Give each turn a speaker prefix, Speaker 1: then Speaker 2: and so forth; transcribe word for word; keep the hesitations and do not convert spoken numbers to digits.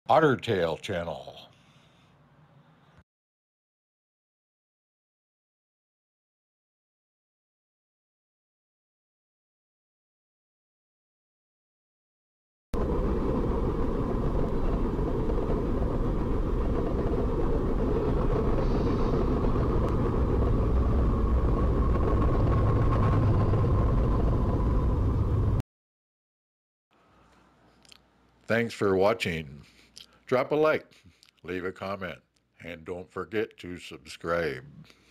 Speaker 1: Ottertail channel. Thanks for watching. Drop a like, leave a comment, and don't forget to subscribe.